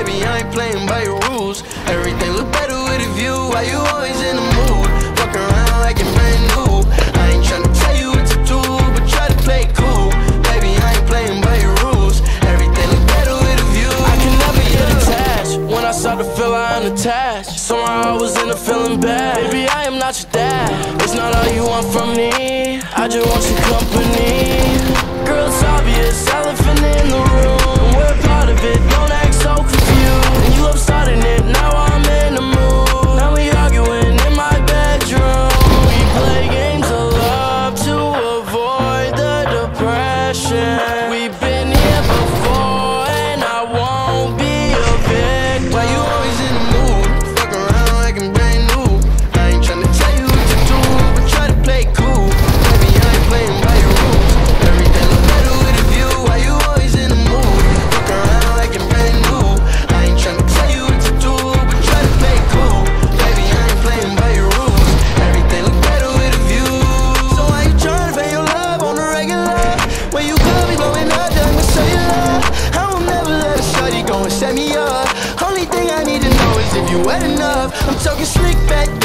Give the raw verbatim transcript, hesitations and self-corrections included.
Baby, I ain't playing by your rules. Everything look better with a view. Why you always in the mood? Fuck around like you're brand new. I ain't tryna tell you what to do, but try to play it cool. Baby, I ain't playing by your rules. Everything look better with a view. I can never get attached. When I start to feel I unattached, somehow I was in a feeling bad. Baby, I am not your dad. It's not all you want from me. I just want your company. Girl, it's obvious, elephant in the room. We're part of it, don't act so confused. And you love starting it, now I'm in the mood. Now we arguing in my bedroom. We play games of love to avoid the depression. We've been here before and I won't be a victim. Why you always in the mood? Fuck around like I'm brand new. I ain't tryna tell you what to do, but try to play it cool. Baby, I ain't playing by your rules. Everything look better with a view. Why you always in the mood? Fuck around like I'm brand new. I ain't tryna tell you what to do, but try to play it cool. Baby, I ain't playing by your rules. Everything look better with a view. So why you tryna pay your love on the regular? When you could be blowing up, done with cellular. I will never let a shorty go and set me up. Only thing I need to know is if you wet enough. I'm talking slick back